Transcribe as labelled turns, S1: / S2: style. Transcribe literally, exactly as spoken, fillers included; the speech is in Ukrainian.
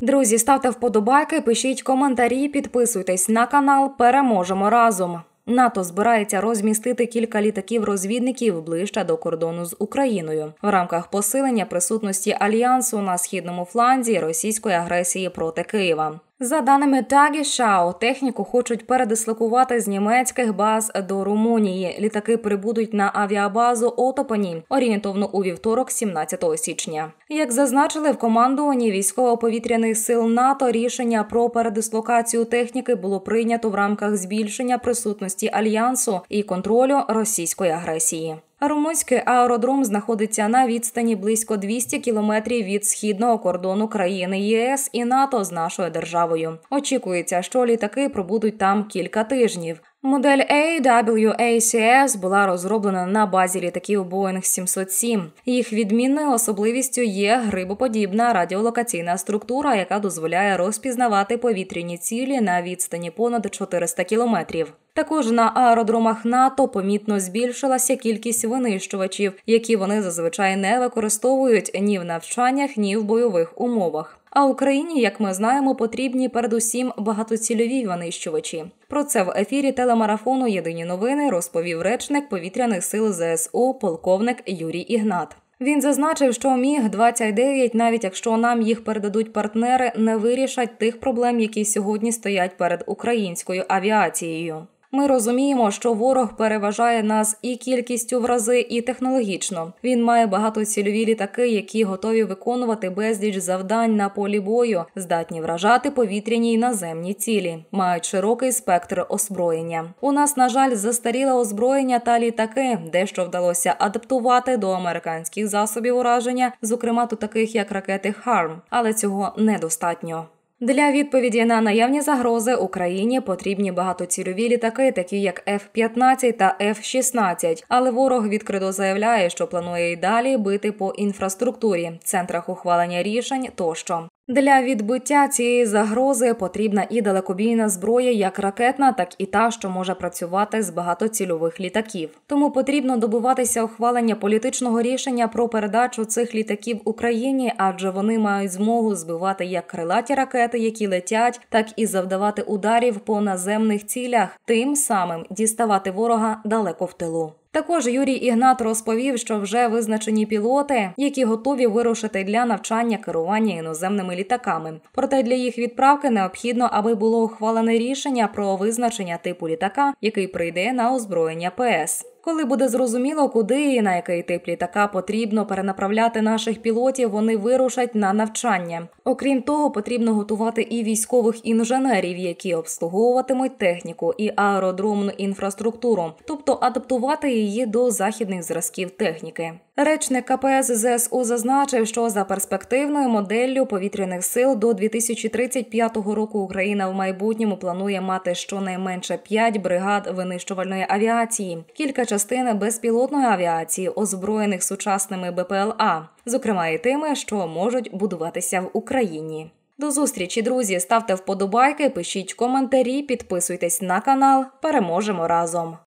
S1: Друзі, ставте вподобайки, пишіть коментарі, підписуйтесь на канал, переможемо разом. НАТО збирається розмістити кілька літаків-розвідників ближче до кордону з Україною в рамках посилення присутності Альянсу на східному фланзі російської агресії проти Києва. За даними Tagesschau, техніку хочуть передислокувати з німецьких баз до Румунії. Літаки прибудуть на авіабазу Отопані орієнтовно у вівторок, сімнадцятого січня. Як зазначили в командуванні військово-повітряних сил НАТО, рішення про передислокацію техніки було прийнято в рамках збільшення присутності Альянсу і контролю російської агресії. Румунський аеродром знаходиться на відстані близько двісті кілометрів від східного кордону країни ЄС і НАТО з нашою державою. Очікується, що літаки пробудуть там кілька тижнів. Модель ей дабл ю ей сі ес була розроблена на базі літаків Боїнг сімсот сім. Їх відмінною особливістю є грибоподібна радіолокаційна структура, яка дозволяє розпізнавати повітряні цілі на відстані понад чотириста кілометрів. Також на аеродромах НАТО помітно збільшилася кількість винищувачів, які вони зазвичай не використовують ні в навчаннях, ні в бойових умовах. А Україні, як ми знаємо, потрібні передусім багатоцільові винищувачі. Про це в ефірі телемарафону «Єдині новини» розповів речник повітряних сил зе ес у полковник Юрій Ігнат. Він зазначив, що міг двадцять дев'ять, навіть якщо нам їх передадуть партнери, не вирішать тих проблем, які сьогодні стоять перед українською авіацією. Ми розуміємо, що ворог переважає нас і кількістю в рази, і технологічно. Він має багатоцільові літаки, які готові виконувати безліч завдань на полі бою, здатні вражати повітряні й наземні цілі, мають широкий спектр озброєння. У нас, на жаль, застаріле озброєння та літаки, дещо вдалося адаптувати до американських засобів ураження, зокрема до таких як ракети «Харм», але цього недостатньо. Для відповіді на наявні загрози Україні потрібні багатоцільові літаки, такі як еф п'ятнадцять та еф шістнадцять, але ворог відкрито заявляє, що планує й далі бити по інфраструктурі, центрах ухвалення рішень тощо. Для відбиття цієї загрози потрібна і далекобійна зброя, як ракетна, так і та, що може працювати з багатоцільових літаків. Тому потрібно добиватися ухвалення політичного рішення про передачу цих літаків Україні, адже вони мають змогу збивати як крилаті ракети, які летять, так і завдавати ударів по наземних цілях, тим самим діставати ворога далеко в тилу. Також Юрій Ігнат розповів, що вже визначені пілоти, які готові вирушити для навчання керування іноземними літаками. Проте для їх відправки необхідно, аби було ухвалене рішення про визначення типу літака, який прийде на озброєння пе ес. Коли буде зрозуміло, куди і на який тип літака потрібно перенаправляти наших пілотів, вони вирушать на навчання. Окрім того, потрібно готувати і військових інженерів, які обслуговуватимуть техніку і аеродромну інфраструктуру, тобто адаптувати її до західних зразків техніки. Речник ка пе ес зе ес у зазначив, що за перспективною моделлю повітряних сил до дві тисячі тридцять п'ятого року Україна в майбутньому планує мати щонайменше п'ять бригад винищувальної авіації, кілька частин безпілотної авіації, озброєних сучасними бе пе ел а, зокрема і тими, що можуть будуватися в Україні. До зустрічі, друзі! Ставте вподобайки, пишіть коментарі, підписуйтесь на канал. Переможемо разом!